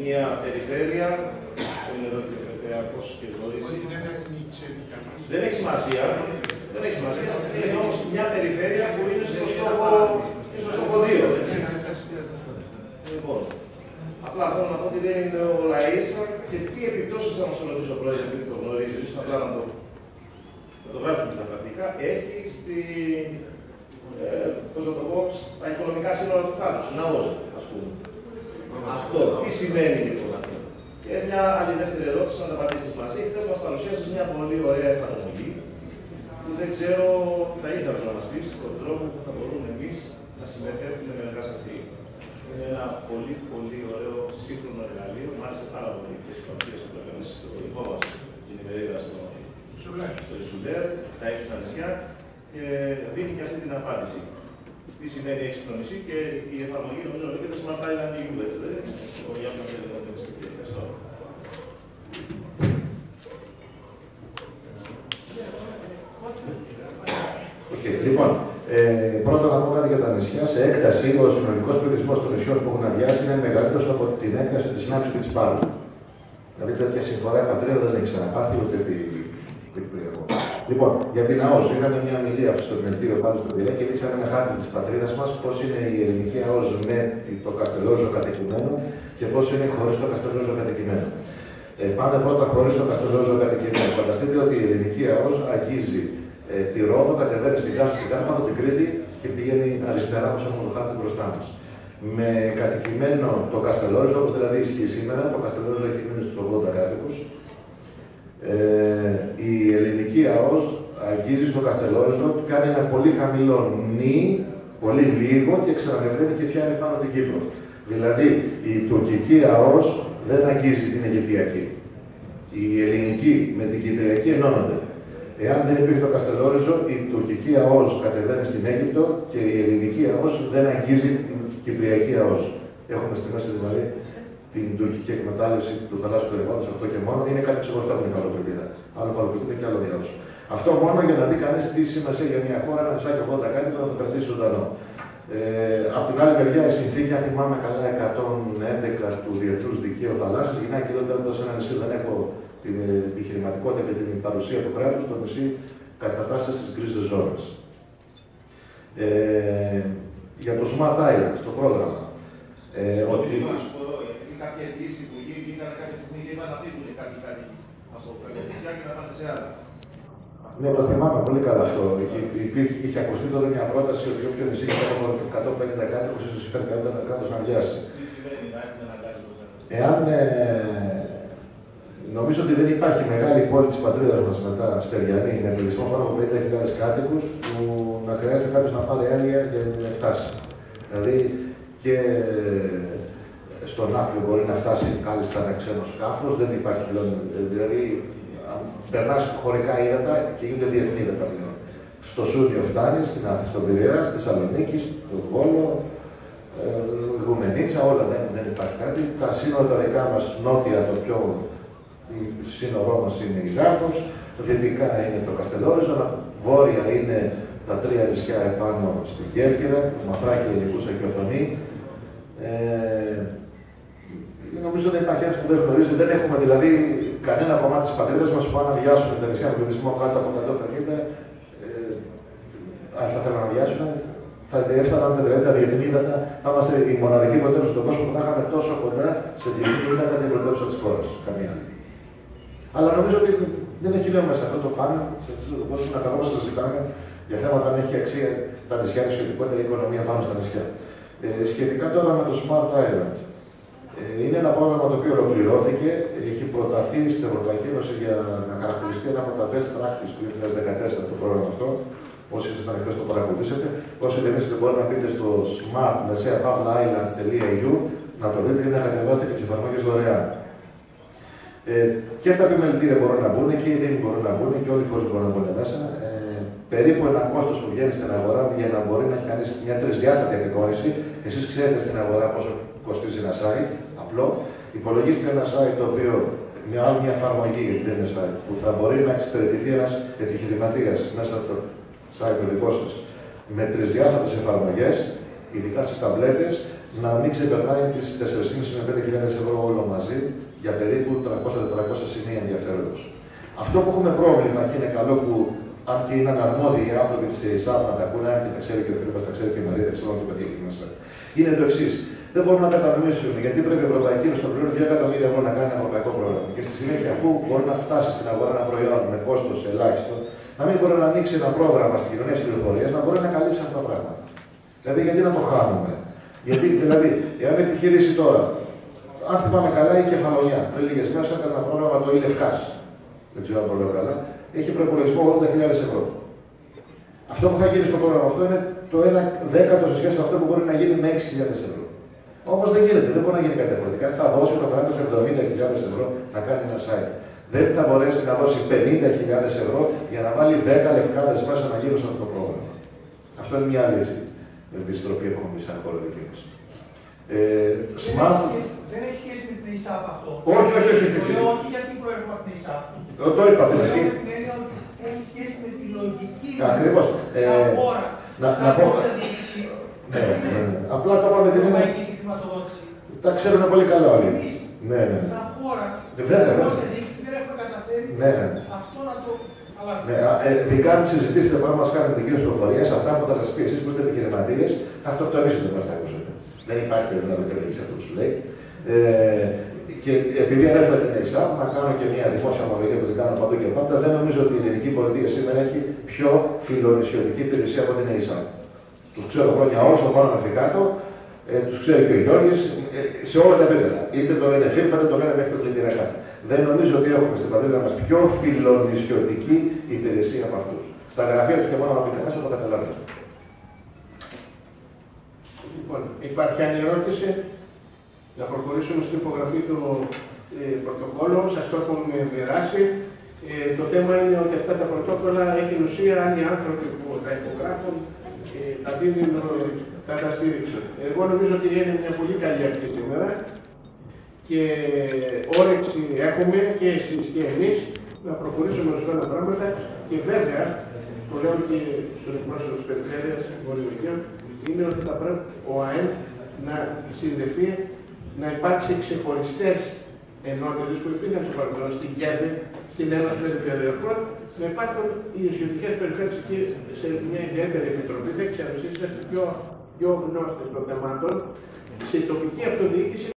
μια περιφέρεια που είναι εδώ και περιφερειακός και γνωρίζει. Δεν έχει σημασία. Δεν έχει σημασία. Είναι όμως μια περιφέρεια που είναι στο στόχο 2. Λοιπόν, απλά θέλω να πω ότι δεν είναι ο ΛΑΙΣΑ και τι επιπτώσεις θα μας ρωτήσω πρόεδρε, επειδή το γνωρίζεις, απλά να το γράψουμε στα πρακτικά, έχει στα οικονομικά σύνορα του κράτους, ναός, ας πούμε. Αυτό, τι σημαίνει λοιπόν αυτό. Και μια άλλη δεύτερη ερώτηση, να τα απαντήσεις μαζί. Χθες μας παρουσίασες μια πολύ ωραία εφαρμογή, που δεν ξέρω, θα ήθελα να μας πεις τον τρόπο που θα μπορούμε εμείς να συμμετέχουμε ενεργά σε αυτή. Είναι ένα πολύ πολύ ωραίο σύγχρονο εργαλείο, μου άρεσε πάρα πολύ και στις παρουσίες που έκανες στο δικό μας, την ημερίδα στο Ισουλέρ, τα έξω νησιά, και δίνει και αυτή την απάντηση. Τι σημαίνει έξυπνο νησί και η εφαρμογή νομίζω λέγεται Smart Island EU, έτσι δεν είναι. Ο Γιάννης θέλει να το πει. Ευχαριστώ. Λοιπόν, πρώτα να πω κάτι για τα νησιά. Σε έκταση, ο συνολικός πληθυσμός των νησιών που έχουν αδειάσει είναι μεγαλύτερος από την έκταση της Νάξου και της Πάρου. Δηλαδή, τέτοια συμφορά η πατρίδα δεν έχει ξαναπάθει ούτε επί Κυπριακό. Λοιπόν, για την ΑΟΣ, είχαμε μια ομιλία στο Δημελτήριο πάνω στον Πειραιά και δείξαμε ένα χάρτη της πατρίδας μας, πώς είναι η ελληνική ΑΟΣ με το Καστελόριζο κατοικημένο και πώς είναι χωρίς το Καστελόριζο κατοικημένο. Πάμε πρώτα χωρίς το Καστελόριζο κατοικημένο. Φανταστείτε ότι η ελληνική ΑΟΣ αγγίζει τη Ρόδο, κατεβαίνει στην Κάσο, στην Κάρπαθο, την Κρήτη και πηγαίνει αριστερά όπως έχουμε το χάρτη μπροστά μας. Με κατοικημένο το Καστελόριζο, όπως δηλαδή ισχύει σήμερα, το Καστελόριζο έχει μείνει στους 80 κάτοικους. Η ελληνική ΑΟΣ αγγίζει στο Καστελόριζο, κάνει ένα πολύ χαμηλό νη, πολύ λίγο και ξαναμετραίνει και πιάνει πάνω την Κύπρο. Δηλαδή η τουρκική ΑΟΣ δεν αγγίζει την Αιγυπτιακή. Η ελληνική με την Κυπριακή ενώνονται. Εάν δεν υπήρχε το Καστελόριζο, η τουρκική ΑΟΣ κατεβαίνει στην Αίγυπτο και η ελληνική ΑΟΣ δεν αγγίζει την Κυπριακή ΑΟΣ. Έχουμε στη μέση δηλαδή την τουρκική εκμετάλλευση του θαλάσσιου περιβάλλοντος, αυτό και μόνο είναι κάτι ξεχωριστό από την υφαλοκρηπίδα. Άλλο υφαλοκρηπίδα και άλλο ΑΟΣ. Αυτό μόνο για να δει κανείς τι σημασία για μια χώρα, ένα νησάκι 80 κάτι, να το κρατήσει ζωντανό. Απ' την άλλη μεριά, η συνθήκη, αν θυμάμαι καλά, 111 του Διεθνούς Δικαίου Θαλάσσης, γυρνάει και λέγοντα σε ένα νησί δεν έχω την επιχειρηματικότητα και την παρουσία του κράτους, το νησί κατατάσσεται στις γκρίζες ζώνες. Για το Smart Island, στο πρόγραμμα. Ότι... κάποια εγγύηση που ήταν κάποια στιγμή και είπαν να φύγουν κάποιοι κάτοικοι από κάποια νησιά και να πάνε σε άλλα. Ναι, το θυμάμαι πολύ καλά αυτό. Είχε ακουστεί τότε μια πρόταση ότι όποιο νησί είχε από 150 κάτοικους, ίσως υπέρ καλύτερα ένα κράτος να αδειάσει. Τι σημαίνει να έχουμε ένα κάτοικο? Εάν νομίζω ότι δεν υπάρχει μεγάλη πόλη της πατρίδας μας μετά Στεριανή με πληθυσμό πάνω από 50.000 κάτοικους που να χρειάζεται κάποιος να πάρει άδεια για να την φτάσει. Δηλαδή και στον Άφλιο μπορεί να φτάσει κάλλιστα ένα ξένο σκάφος, δεν υπάρχει πλέον. Δηλαδή, περνάς χωρικά ύδατα και γίνονται διεθνή ύδατα πλέον. Στο Σούνιο φτάνει, στην Άθη, στον Πειραιά, στη Θεσσαλονίκη, στο Βόλο, Γουμενίτσα, όλα δεν υπάρχει κάτι. Τα σύνορα τα δικά μας νότια, το πιο σύνορό μας είναι η Γάρτος, δυτικά είναι το Καστελόριζο, βόρεια είναι τα τρία νησιά επάνω στην Κέρκυρα, Μαθράκη, Ελικούσα και Οθονή. Νομίζω ότι υπάρχει ένας που δεν γνωρίζει, δεν έχουμε δηλαδή κανένα κομμάτι της πατρίδας μας που αν αδειάσουμε τα νησιά με πληθυσμό κάτω από 150, αν θα θέλουν να αδειάσουν, θα έφταναν τα διεθνή ύδατα, θα είμαστε η μοναδική πρωτεύουσα στον κόσμο που θα είχαμε τόσο κοντά σε διεθνή ύδατα την πρωτεύουσα της χώρας. Καμία άλλη. Αλλά νομίζω ότι δεν έχει νόημα σε αυτό το πάνελ, σε αυτό το κόσμο, να καθόμαστε να συζητάμε για θέματα αν έχει αξία τα νησιά, η σχετικότητα, η οικονομία πάνω στα νησιά. Σχετικά τώρα με το Smart Island. Είναι ένα πρόγραμμα το οποίο ολοκληρώθηκε, έχει προταθεί στην Ευρωπαϊκή Ένωση για να χαρακτηριστεί ένα από τα best practice του 2014 το πρόγραμμα αυτό. Όσοι ήσασταν εχθές το παρακολουθήσετε, όσοι δεν είστε μπορείτε να μπείτε στο smart-islands.eu να το δείτε ή να κατεβάσετε και τις εφαρμογές δωρεάν. Και τα επιμελητήρια μπορούν να μπουν και οι δήμοι μπορούν να μπουν και όλοι οι φορείς μπορούν να μπουν μέσα. Περίπου ένα κόστος που βγαίνει στην αγορά για να μπορεί να έχει κανείς μια τρισδιάστατη απεικόνηση. Εσείς ξέρετε στην αγορά πόσο κοστίζει ένα site, απλό. Υπολογίστε ένα site το οποίο, μια άλλη μια εφαρμογή, γιατί δεν είναι site, που θα μπορεί να εξυπηρετηθεί ένας επιχειρηματίας μέσα από το site το δικό σας με τρισδιάστατες εφαρμογές, ειδικά στις ταμπλέτες, να μην ξεπερνάει τις 4.500 με 5.000 ευρώ όλο μαζί για περίπου 300-400 σημεία ενδιαφέροντος. Αυτό που έχουμε πρόβλημα και είναι καλό που, αν και είναι αναρμόδιοι οι άνθρωποι της ΕΙΣΑΠ να τα ακούνε, αν και τα ξέρει και ο Φίλιππος, τα ξέρει και η Μαρία, δεν ξέρω αν το πετύχει μέσα, είναι το εξής. Δεν μπορούμε να κατανοήσουμε γιατί πρέπει η Ευρωπαϊκή Ένωση να πληρώνει 2 εκατομμύρια ευρώ να κάνει ένα ευρωπαϊκό πρόγραμμα. Και στη συνέχεια, αφού μπορεί να φτάσει στην αγορά ένα προϊόν με κόστος ελάχιστο, να μην μπορεί να ανοίξει ένα πρόγραμμα στην κοινωνία της πληροφορίας να μπορεί να καλύψει αυτά τα πράγματα. Δηλαδή, γιατί να το χάνουμε. Γιατί, δηλαδή, εάν επιχειρήσει τώρα, αν θυμάμαι καλά, η Κεφαλονιά πριν λίγες μέρες έκανε ένα πρόγραμμα το ΙΛΕΦΚΑΣ. Δεν ξέρω αν το λέω καλά. Έχει προϋπολογισμό 80.000 ευρώ. Αυτό που θα γίνει στο πρόγραμμα αυτό είναι το 1/10 σε σχέση με αυτό που μπορεί να γίνει με 6.000 ευρώ. Όμως δεν γίνεται, δεν μπορεί να γίνει κάτι διαφορετικά. Θα δώσει το κράτος 70.000 ευρώ να κάνει ένα site. Δεν θα μπορέσει να δώσει 50.000 ευρώ για να βάλει 10 λευκάδες μέσα να γίνουν σε αυτό το πρόγραμμα. Αυτό είναι μια άλλη δυστροπή που έχουμε σαν χώρα δική μας. Δεν έχει σχέση με την ΕΙΣΑΠ αυτό. Όχι. Όχι γιατί προέρχομαι από την ΕΙΣΑΠ. Το είπα την αρχή. Έχει σχέση με τη λογική. Ακριβώς. Να πω. Ναι. Απλά το είπαμε την είναι. Τα ξέρουν πολύ καλά όλοι. Ναι. Σαν χώρα. Βέβαια. Δεν έχουμε καταφέρει αυτό να το αλλάξουμε. Ειδικά αν συζητήσετε που μας κάνετε την κύριε πληροφορία, αυτά που θα σας πει εσείς που είστε επιχειρηματίες, θα αυτοκτονήσετε μας τα ακούσετε. Δεν υπάρχει περίπτωση να βρείτε λογική σε αυτό που σου λέει. Και επειδή ανέφερα την ΕΙΣΑΠ, να κάνω και μια δημόσια ομολογία που την κάνω παντού και πάντα, δεν νομίζω ότι η ελληνική πολιτεία σήμερα έχει πιο φιλονησιωτική υπηρεσία από την ΕΙΣΑΠ. Τους ξέρω χρόνια όλους, από πάνω μέχρι κάτω, τους ξέρει και ο Γιώργης, σε όλα τα επίπεδα. Είτε το λένε φίλοι, είτε το λένε μέχρι το πλητηριακά. Δεν νομίζω ότι έχουμε στην πατρίδα μας πιο φιλονησιωτική υπηρεσία από αυτούς. Στα γραφεία τους και μόνο να πείτε μέσα το καταλάβετε. Λοιπόν, υπάρχει άλλη ερώτηση. Να προχωρήσουμε στην υπογραφή του πρωτοκόλλου. Σας το έχουμε μοιράσει. Το θέμα είναι ότι αυτά τα πρωτόκολλα έχουν ουσία αν οι άνθρωποι που τα υπογράφουν τα δίνουν, θα τα στήριξουν. Εγώ νομίζω ότι είναι μια πολύ καλή αρχή σήμερα και όρεξη έχουμε και εσείς και εμείς να προχωρήσουμε ορισμένα πράγματα και βέβαια, το λέω και στον εκπρόσωπο της Περιφέρειας Βορειοαιγαίου, είναι ότι θα πρέπει ο ΑΕΝ να συνδεθεί, να υπάρξει ξεχωριστές ενότητες που υπήρχαν στο παρελθόν, στην ΚΕΔΕ, στην Ένωση Περιφερειακών, να υπάρχουν οι νησιωτικές περιφέρειες εκεί σε μια ιδιαίτερη επιτροπή. Δεν ξέρω, εσείς είστε πιο γνώστες των θεμάτων. Σε τοπική αυτοδιοίκηση